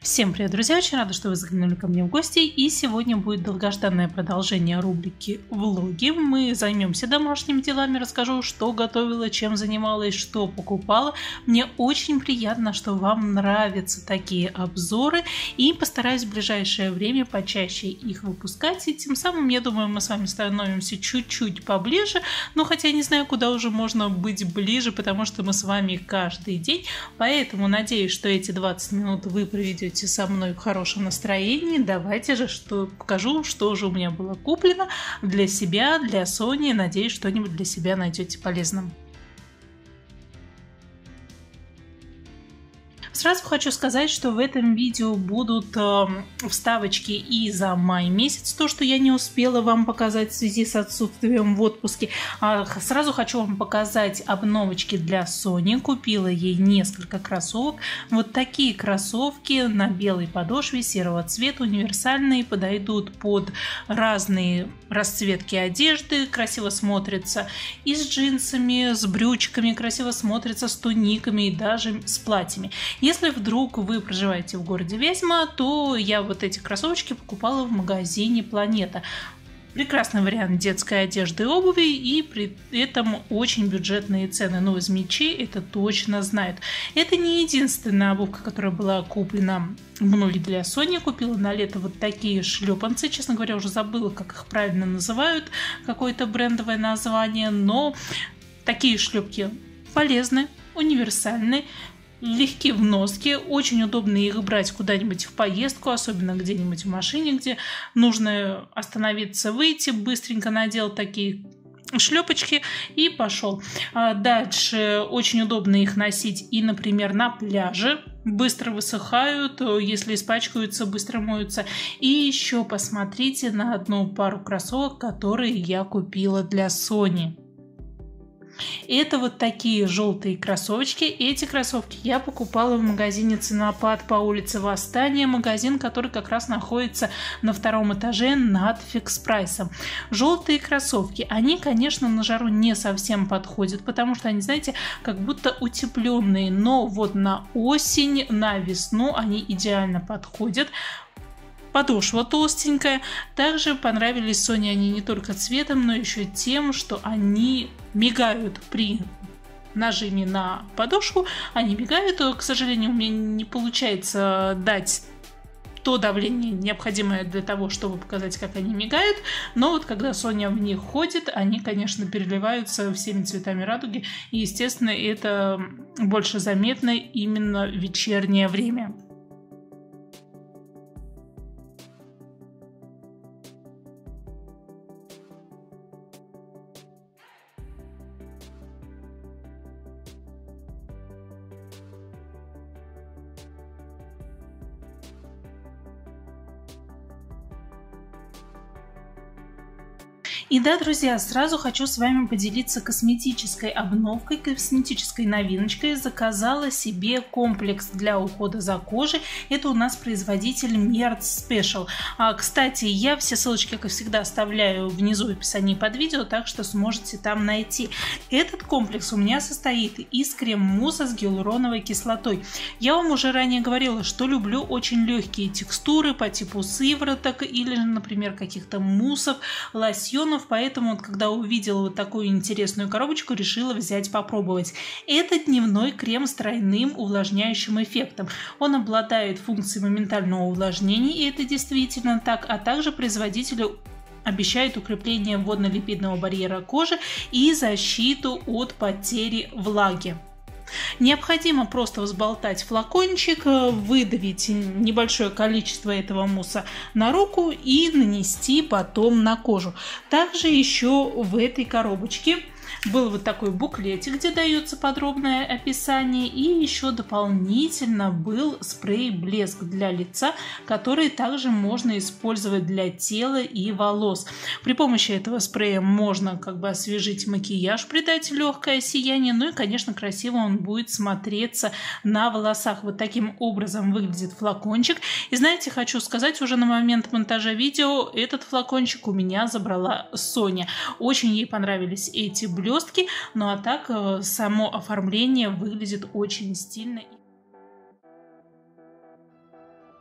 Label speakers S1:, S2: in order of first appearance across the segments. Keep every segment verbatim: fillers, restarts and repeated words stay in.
S1: Всем привет, друзья! Очень рада, что вы заглянули ко мне в гости. И сегодня будет долгожданное продолжение рубрики «Влоги». Мы займемся домашними делами, расскажу, что готовила, чем занималась, что покупала. Мне очень приятно, что вам нравятся такие обзоры. И постараюсь в ближайшее время почаще их выпускать. И тем самым, я думаю, мы с вами становимся чуть-чуть поближе. Но хотя не знаю, куда уже можно быть ближе, потому что мы с вами каждый день. Поэтому надеюсь, что эти двадцать минут вы проведете со мной в хорошем настроении. Давайте же что покажу, что же у меня было куплено для себя, для Сони. Надеюсь, что-нибудь для себя найдете полезным. Сразу хочу сказать, что в этом видео будут э, вставочки и за май месяц, то, что я не успела вам показать в связи с отсутствием в отпуске. А сразу хочу вам показать обновочки для Сони. Купила ей несколько кроссовок. Вот такие кроссовки на белой подошве серого цвета, универсальные, подойдут под разные расцветки одежды, красиво смотрятся и с джинсами, с брючками, красиво смотрятся с туниками и даже с платьями. Если вдруг вы проживаете в городе Вязьма, то я вот эти кроссовочки покупала в магазине Планета. Прекрасный вариант детской одежды и обуви, и при этом очень бюджетные цены. Но из мечей это точно знают. Это не единственная обувка, которая была куплена мной для Сони. Купила на лето вот такие шлепанцы. Честно говоря, уже забыла, как их правильно называют. Какое-то брендовое название. Но такие шлепки полезны, универсальны. Легки в носке, очень удобно их брать куда-нибудь в поездку, особенно где-нибудь в машине, где нужно остановиться, выйти, быстренько надел такие шлепочки и пошел. А дальше очень удобно их носить и, например, на пляже. Быстро высыхают, если испачкаются, быстро моются. И еще посмотрите на одну пару кроссовок, которые я купила для Сони. Это вот такие желтые кроссовочки. Эти кроссовки я покупала в магазине Ценопад по улице Восстания. Магазин, который как раз находится на втором этаже над фикс-прайсом. Желтые кроссовки, они, конечно, на жару не совсем подходят, потому что они, знаете, как будто утепленные. Но вот на осень, на весну они идеально подходят. Подошва толстенькая. Также понравились Соне они не только цветом, но еще тем, что они мигают при нажиме на подошву. Они мигают. К сожалению, у меня не получается дать то давление, необходимое для того, чтобы показать, как они мигают. Но вот когда Соня в них ходит, они, конечно, переливаются всеми цветами радуги. И, естественно, это больше заметно именно в вечернее время. И да, друзья, сразу хочу с вами поделиться косметической обновкой, косметической новиночкой. Заказала себе комплекс для ухода за кожей. Это у нас производитель Merz Special. А, кстати, я все ссылочки, как и всегда, оставляю внизу в описании под видео, так что сможете там найти. Этот комплекс у меня состоит из крем-мусса с гиалуроновой кислотой. Я вам уже ранее говорила, что люблю очень легкие текстуры по типу сывороток или, например, каких-то муссов, лосьонов. Поэтому, вот, когда увидела вот такую интересную коробочку, решила взять попробовать. Это дневной крем с тройным увлажняющим эффектом. Он обладает функцией моментального увлажнения, и это действительно так, а также производитель обещает укрепление водно-липидного барьера кожи и защиту от потери влаги. Необходимо просто взболтать флакончик, выдавить небольшое количество этого мусса на руку и нанести потом на кожу. Также еще в этой коробочке был вот такой буклетик, где дается подробное описание, и еще дополнительно был спрей-блеск для лица, который также можно использовать для тела и волос. При помощи этого спрея можно как бы освежить макияж, придать легкое сияние, ну и, конечно, красиво он будет смотреться на волосах. Вот таким образом выглядит флакончик. И знаете, хочу сказать, уже на момент монтажа видео этот флакончик у меня забрала Соня. Очень ей понравились эти блестки. Ну а так само оформление выглядит очень стильно.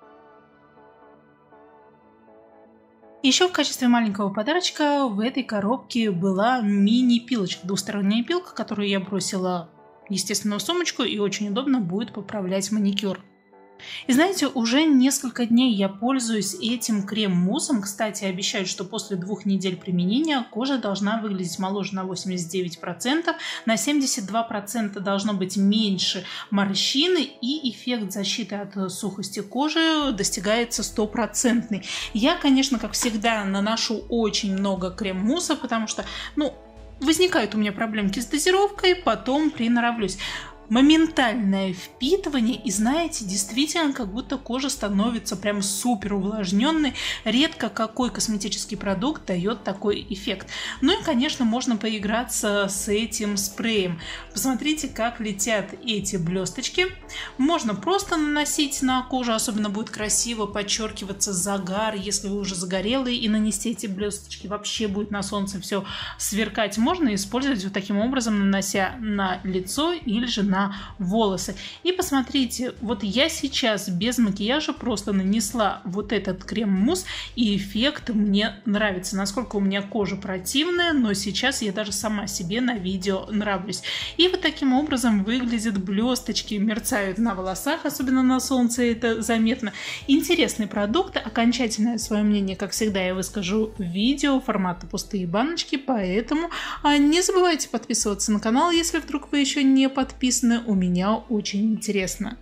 S1: Еще в качестве маленького подарочка в этой коробке была мини-пилочка, двусторонняя пилка, которую я бросила, естественно, в сумочку, и очень удобно будет поправлять маникюр. И знаете, уже несколько дней я пользуюсь этим крем-муссом. Кстати, обещают, что после двух недель применения кожа должна выглядеть моложе на восемьдесят девять процентов, на семьдесят два процента должно быть меньше морщины, и эффект защиты от сухости кожи достигается стопроцентный. Я, конечно, как всегда, наношу очень много крем-мусса, потому что, ну, возникают у меня проблемки с дозировкой, потом приноровлюсь. Моментальное впитывание, и знаете, действительно, как будто кожа становится прям супер увлажненной. Редко какой косметический продукт дает такой эффект. Ну и, конечно, можно поиграться с этим спреем. Посмотрите, как летят эти блесточки. Можно просто наносить на кожу, особенно будет красиво подчеркиваться загар, если вы уже загорелые, и нанести эти блесточки, вообще будет на солнце все сверкать. Можно использовать вот таким образом, нанося на лицо или же на волосы. И посмотрите, вот я сейчас без макияжа просто нанесла вот этот крем-мусс, и эффект мне нравится. Насколько у меня кожа противная, но сейчас я даже сама себе на видео нравлюсь. И вот таким образом выглядят блесточки, мерцают на волосах, особенно на солнце это заметно. Интересный продукт. Окончательное свое мнение, как всегда, я выскажу в видео формата пустые баночки, поэтому не забывайте подписываться на канал, если вдруг вы еще не подписаны. У меня очень интересно.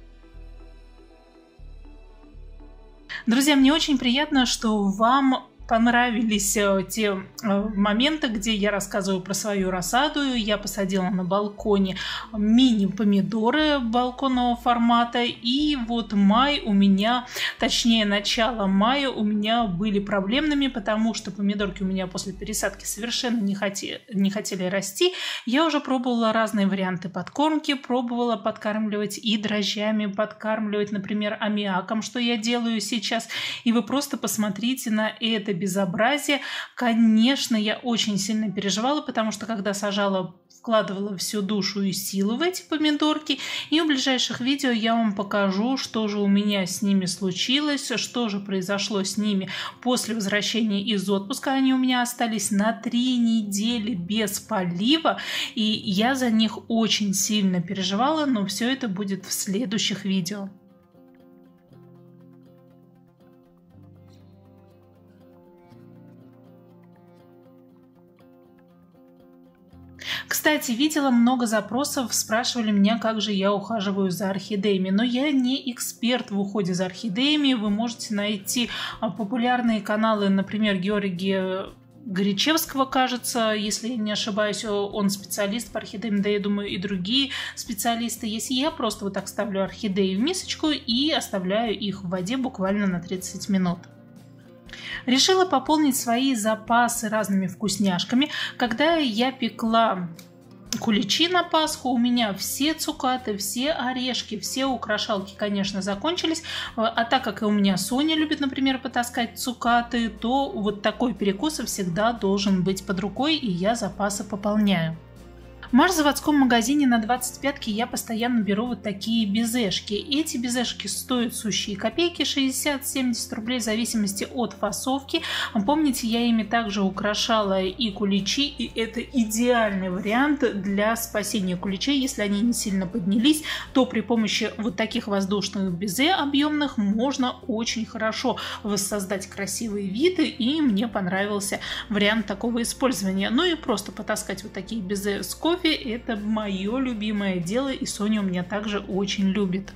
S1: Друзья, мне очень приятно, что вам понравились те моменты, где я рассказываю про свою рассаду. Я посадила на балконе мини-помидоры балконного формата. И вот май у меня, точнее начало мая у меня были проблемными, потому что помидорки у меня после пересадки совершенно не хотели, не хотели расти. Я уже пробовала разные варианты подкормки, пробовала подкармливать и дрожжами, подкармливать, например, аммиаком, что я делаю сейчас. И вы просто посмотрите на это безобразие. Конечно, я очень сильно переживала, потому что когда сажала, вкладывала всю душу и силу в эти помидорки. И в ближайших видео я вам покажу, что же у меня с ними случилось, что же произошло с ними после возвращения из отпуска. Они у меня остались на три недели без полива, и я за них очень сильно переживала, но все это будет в следующих видео. Кстати, видела много запросов, спрашивали меня, как же я ухаживаю за орхидеями. Но я не эксперт в уходе за орхидеями. Вы можете найти популярные каналы, например, Георгия Горячевского, кажется, если я не ошибаюсь, он специалист по орхидеям, да, я думаю, и другие специалисты есть. Я просто вот так ставлю орхидеи в мисочку и оставляю их в воде буквально на тридцать минут. Решила пополнить свои запасы разными вкусняшками. Когда я пекла куличи на Пасху, у меня все цукаты, все орешки, все украшалки, конечно, закончились. А так как у меня Соня любит, например, потаскать цукаты, то вот такой перекус всегда должен быть под рукой, и я запасы пополняю. В марш-заводском магазине на двадцать пятке я постоянно беру вот такие безешки. Эти безешки стоят сущие копейки, шестьдесят-семьдесят рублей в зависимости от фасовки. Помните, я ими также украшала и куличи, и это идеальный вариант для спасения куличей. Если они не сильно поднялись, то при помощи вот таких воздушных безе объемных можно очень хорошо воссоздать красивые виды, и мне понравился вариант такого использования. Ну и просто потаскать вот такие безе с кофе. Это мое любимое дело, и Соня у меня также очень любит.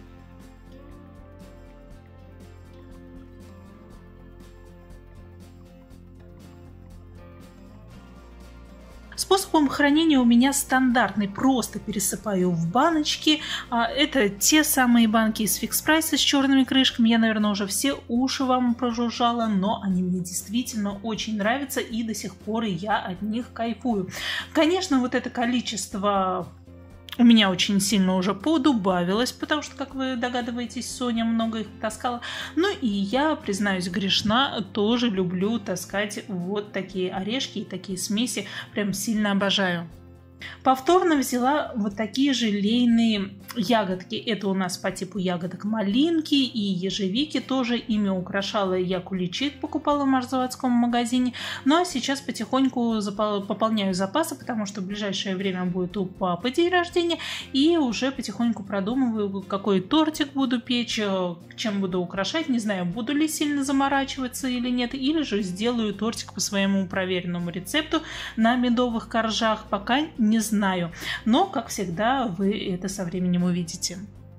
S1: Способом хранения у меня стандартный, просто пересыпаю в баночки. Это те самые банки из Fix Price с черными крышками. Я, наверное, уже все уши вам прожужжала, но они мне действительно очень нравятся, и до сих пор я от них кайфую. Конечно, вот это количество у меня очень сильно уже подубавилось, потому что, как вы догадываетесь, Соня много их таскала. Ну и я, признаюсь, грешна, тоже люблю таскать вот такие орешки и такие смеси, прям сильно обожаю. Повторно взяла вот такие же лейные ягодки. Это у нас по типу ягодок малинки и ежевики. Тоже ими украшала я куличи, покупала в марзаводском магазине. Ну а сейчас потихоньку пополняю запасы, потому что в ближайшее время будет у папы день рождения. И уже потихоньку продумываю, какой тортик буду печь, чем буду украшать. Не знаю, буду ли сильно заморачиваться или нет. Или же сделаю тортик по своему проверенному рецепту на медовых коржах. Пока не знаю. Но, как всегда, вы это со временем увидите.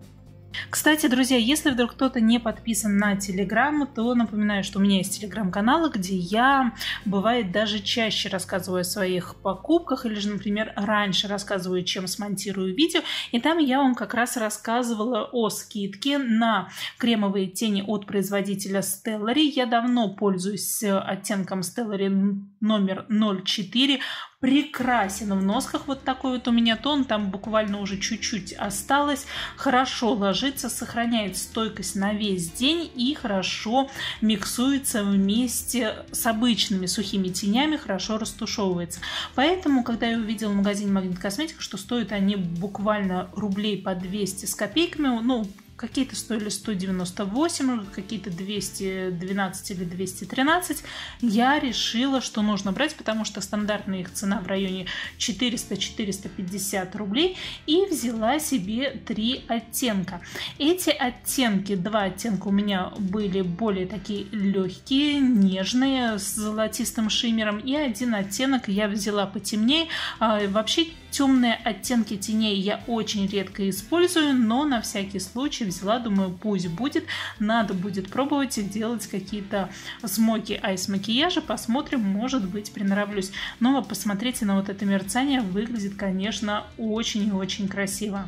S1: Кстати, друзья, если вдруг кто-то не подписан на Телеграм, то напоминаю, что у меня есть Телеграм-канал, где я, бывает, даже чаще рассказываю о своих покупках, или же, например, раньше рассказываю, чем смонтирую видео, и там я вам как раз рассказывала о скидке на кремовые тени от производителя Stellary. Я давно пользуюсь оттенком Stellary номер ноль четыре. Прекрасен в носках, вот такой вот у меня тон, там буквально уже чуть-чуть осталось, хорошо ложится, сохраняет стойкость на весь день и хорошо миксуется вместе с обычными сухими тенями, хорошо растушевывается. Поэтому, когда я увидела в магазине Магнит Косметика, что стоят они буквально рублей по двести с копейками, ну, какие-то стоили сто девяносто восемь, какие-то двести двенадцать или двести тринадцать. Я решила, что нужно брать, потому что стандартная их цена в районе четыреста — четыреста пятьдесят рублей. И взяла себе три оттенка. Эти оттенки, два оттенка у меня были более такие легкие, нежные, с золотистым шиммером. И один оттенок я взяла потемнее. А, вообще темные оттенки теней я очень редко использую, но на всякий случай взяла, думаю, пусть будет. Надо будет пробовать и делать какие-то смоки айс макияжи. Посмотрим, может быть, приноровлюсь. Но посмотрите на вот это мерцание, выглядит, конечно, очень и очень красиво.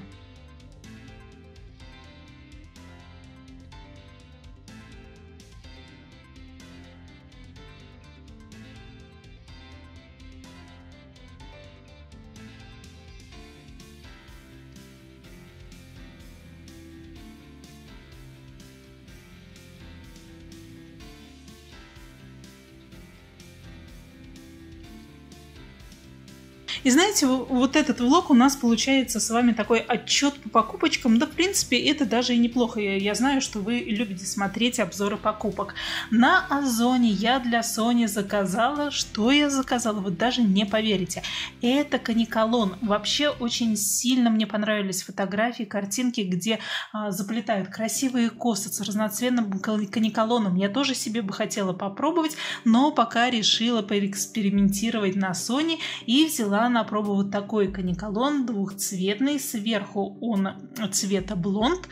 S1: И знаете, вот этот влог у нас получается с вами такой отчет по покупочкам. Да, в принципе, это даже и неплохо. Я, я знаю, что вы любите смотреть обзоры покупок. На Озоне я для Сони заказала. Что я заказала? Вы даже не поверите. Это каниколон. Вообще очень сильно мне понравились фотографии, картинки, где а, заплетают красивые косы с разноцветным каниколоном. Я тоже себе бы хотела попробовать, но пока решила поэкспериментировать на Соне и взяла на пробу вот такой каниколон двухцветный. Сверху он цвета блонд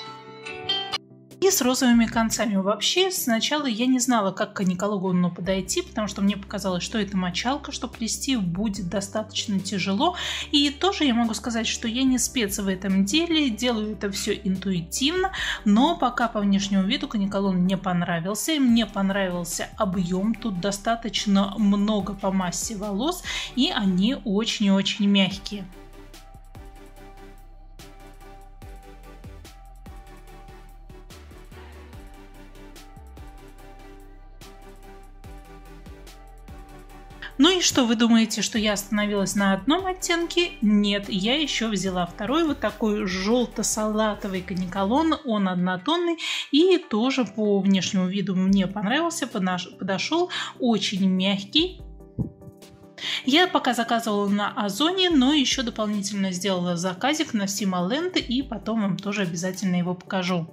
S1: и с розовыми концами. Вообще, сначала я не знала, как к каникологону подойти, потому что мне показалось, что это мочалка, что плести будет достаточно тяжело. И тоже я могу сказать, что я не спец в этом деле, делаю это все интуитивно, но пока по внешнему виду каниколон мне понравился. И мне понравился объем, тут достаточно много по массе волос, и они очень-очень мягкие. Ну и что, вы думаете, что я остановилась на одном оттенке? Нет, я еще взяла второй, вот такой желто-салатовый каниколон, он однотонный и тоже по внешнему виду мне понравился, подошел, очень мягкий. Я пока заказывала на Озоне, но еще дополнительно сделала заказик на Сималенд, и потом вам тоже обязательно его покажу.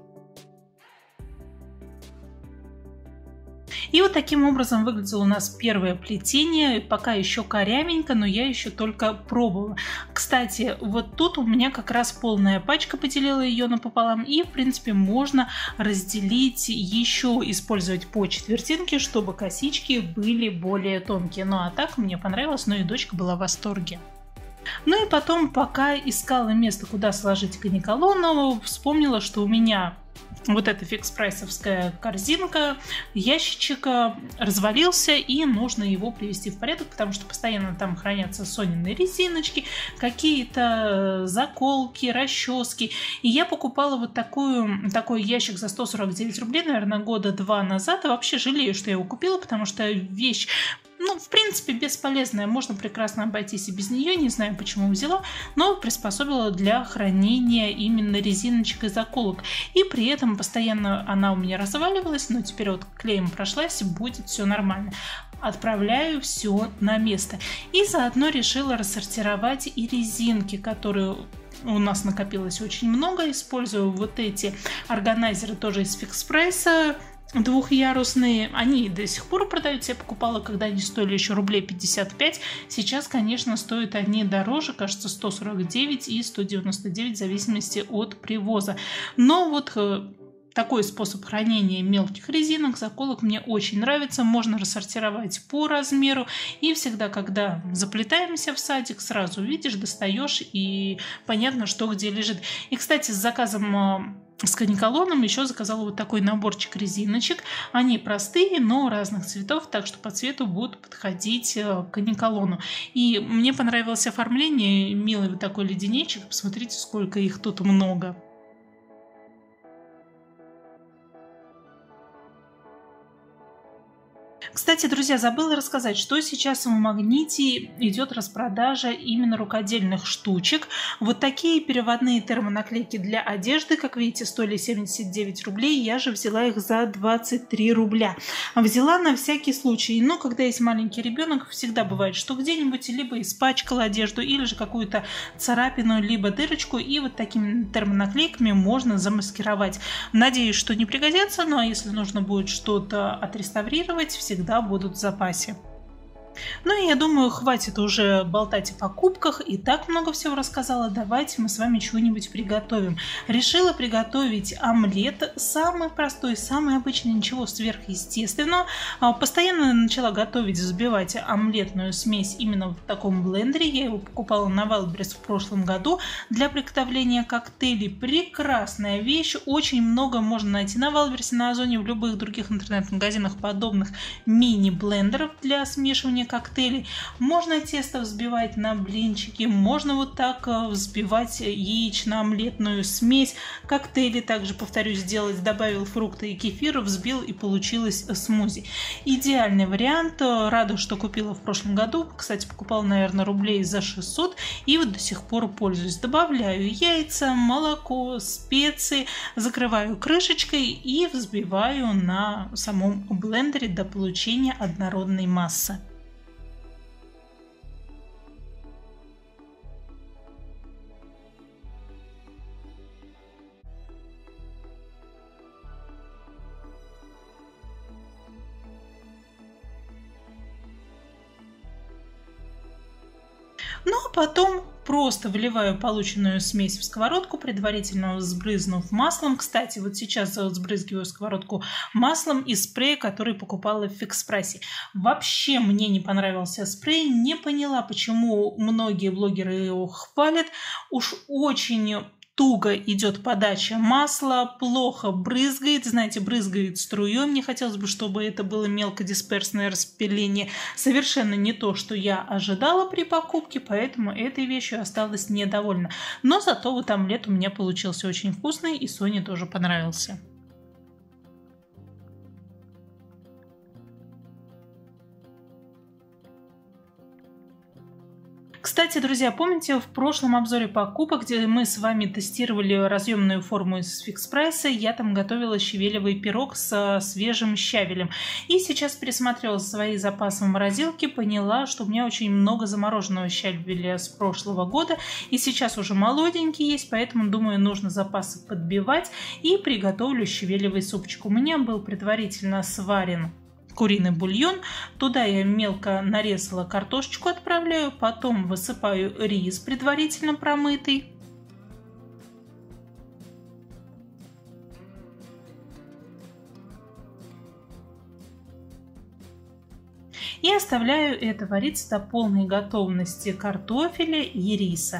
S1: И вот таким образом выглядело у нас первое плетение. Пока еще корявенько, но я еще только пробовала. Кстати, вот тут у меня как раз полная пачка, поделила ее напополам. И, в принципе, можно разделить, еще использовать по четвертинке, чтобы косички были более тонкие. Ну а так мне понравилось, но и дочка была в восторге. Ну и потом, пока искала место, куда сложить каниколон, вспомнила, что у меня вот эта фикс-прайсовская корзинка, ящичек развалился, и нужно его привести в порядок, потому что постоянно там хранятся Сонины резиночки, какие-то заколки, расчески. И я покупала вот такую, такой ящик за сто сорок девять рублей, наверное, года два назад. И вообще жалею, что я его купила, потому что вещь Ну, в принципе, бесполезная, можно прекрасно обойтись и без нее, не знаю, почему взяла, но приспособила для хранения именно резиночек и заколок. И при этом постоянно она у меня разваливалась, но теперь вот клеем прошлась, будет все нормально. Отправляю все на место. И заодно решила рассортировать и резинки, которые у нас накопилось очень много. Использую вот эти органайзеры тоже из Фикс-прайса, двухъярусные. Они до сих пор продаются. Я покупала, когда они стоили еще рублей пятьдесят пять. Сейчас, конечно, стоят они дороже, кажется, сто сорок девять и сто девяносто девять в зависимости от привоза. Но вот такой способ хранения мелких резинок, заколок мне очень нравится. Можно рассортировать по размеру. И всегда, когда заплетаемся в садик, сразу видишь, достаешь и понятно, что где лежит. И, кстати, с заказом с каниколоном еще заказала вот такой наборчик резиночек. Они простые, но разных цветов, так что по цвету будут подходить к каниколону. И мне понравилось оформление. Милый вот такой леденечек. Посмотрите, сколько их тут много. Кстати, друзья, забыла рассказать, что сейчас в Магните идет распродажа именно рукодельных штучек. Вот такие переводные термонаклейки для одежды, как видите, стоили семьдесят девять рублей. Я же взяла их за двадцать три рубля. Взяла на всякий случай. Но когда есть маленький ребенок, всегда бывает, что где-нибудь либо испачкала одежду, или же какую-то царапину, либо дырочку. И вот такими термонаклейками можно замаскировать. Надеюсь, что не пригодятся, но если нужно будет что-то отреставрировать, всегда будут в запасе. Ну и я думаю, хватит уже болтать о покупках, и так много всего рассказала. Давайте мы с вами чего-нибудь приготовим. Решила приготовить омлет, самый простой, самый обычный, ничего сверхъестественного. Постоянно начала готовить, взбивать омлетную смесь именно в таком блендере. Я его покупала на Wildberries в прошлом году для приготовления коктейлей. Прекрасная вещь, очень много можно найти на Wildberries, на Озоне, в любых других интернет-магазинах подобных мини-блендеров для смешивания коктейлей. Можно тесто взбивать на блинчики, можно вот так взбивать яично-омлетную смесь. Коктейли также, повторюсь, сделать. Добавил фрукты и кефир, взбил, и получилось смузи. Идеальный вариант. Рада, что купила в прошлом году. Кстати, покупала, наверное, рублей за шестьсот. И вот до сих пор пользуюсь. Добавляю яйца, молоко, специи, закрываю крышечкой и взбиваю на самом блендере до получения однородной массы. Ну а потом просто вливаю полученную смесь в сковородку, предварительно сбрызнув маслом. Кстати, вот сейчас сбрызгиваю сковородку маслом из спрея, который покупала в Фикс-прайсе. Вообще мне не понравился спрей, не поняла, почему многие блогеры его хвалят. Уж очень туго идет подача масла, плохо брызгает, знаете, брызгает струей. Мне хотелось бы, чтобы это было мелкодисперсное распыление. Совершенно не то, что я ожидала при покупке, поэтому этой вещью осталась недовольна. Но зато вот омлет у меня получился очень вкусный, и Соне тоже понравился. Кстати, друзья, помните, в прошлом обзоре покупок, где мы с вами тестировали разъемную форму из Фикс-прайса, я там готовила щавелевый пирог со свежим щавелем. И сейчас пересмотрела свои запасы в морозилке, поняла, что у меня очень много замороженного щавеля с прошлого года. И сейчас уже молоденький есть, поэтому, думаю, нужно запасы подбивать. И приготовлю щавелевый супчик. У меня был предварительно сварен куриный бульон. Туда я мелко нарезала картошечку, отправляю, потом высыпаю рис, предварительно промытый. И оставляю это вариться до полной готовности картофеля и риса.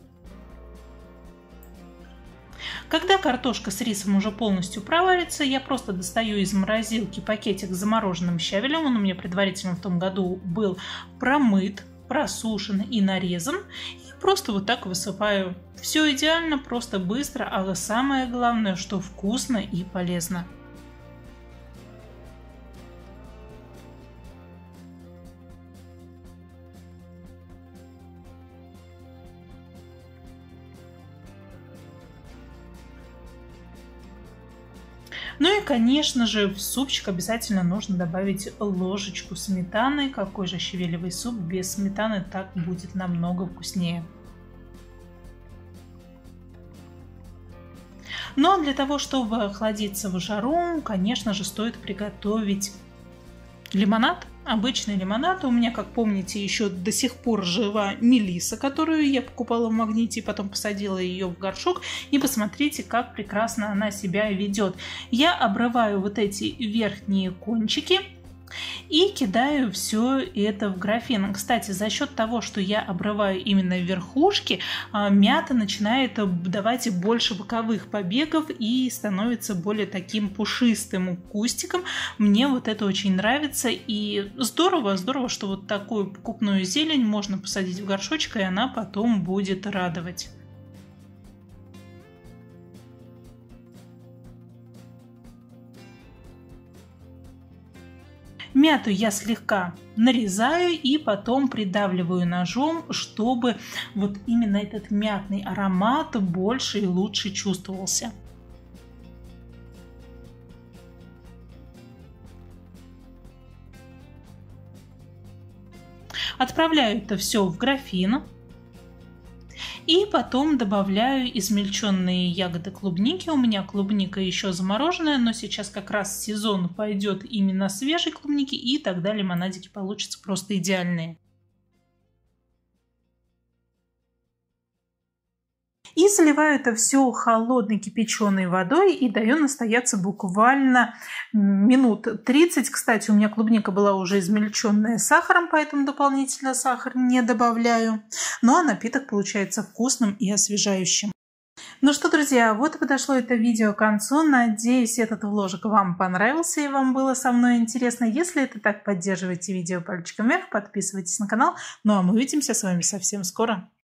S1: Когда картошка с рисом уже полностью проварится, я просто достаю из морозилки пакетик с замороженным щавелем. Он у меня предварительно в том году был промыт, просушен и нарезан. И просто вот так высыпаю. Все идеально, просто быстро, а самое главное, что вкусно и полезно. конечно же, в супчик обязательно нужно добавить ложечку сметаны. Какой же щавелевый суп без сметаны, так будет намного вкуснее. Но для того, чтобы охладиться в жару, конечно же, стоит приготовить лимонад. Обычный лимонад. У меня, как помните, еще до сих пор жива мелисса, которую я покупала в Магните, потом посадила ее в горшок. И посмотрите, как прекрасно она себя ведет. Я обрываю вот эти верхние кончики и кидаю все это в графин. Кстати, за счет того, что я обрываю именно верхушки, мята начинает давать больше боковых побегов и становится более таким пушистым кустиком. Мне вот это очень нравится, и здорово, здорово, что вот такую покупную зелень можно посадить в горшочек, и она потом будет радовать. Мяту я слегка нарезаю и потом придавливаю ножом, чтобы вот именно этот мятный аромат больше и лучше чувствовался. Отправляю это все в графин. И потом добавляю измельченные ягоды клубники. У меня клубника еще замороженная, но сейчас как раз сезон пойдет именно свежей клубники, и тогда лимонадики получатся просто идеальные. И заливаю это все холодной кипяченой водой и даю настояться буквально минут тридцать. Кстати, у меня клубника была уже измельченная сахаром, поэтому дополнительно сахар не добавляю. Ну а напиток получается вкусным и освежающим. Ну что, друзья, вот и подошло это видео к концу. Надеюсь, этот вложик вам понравился и вам было со мной интересно. Если это так, поддерживайте видео пальчиком вверх, подписывайтесь на канал. Ну а мы увидимся с вами совсем скоро.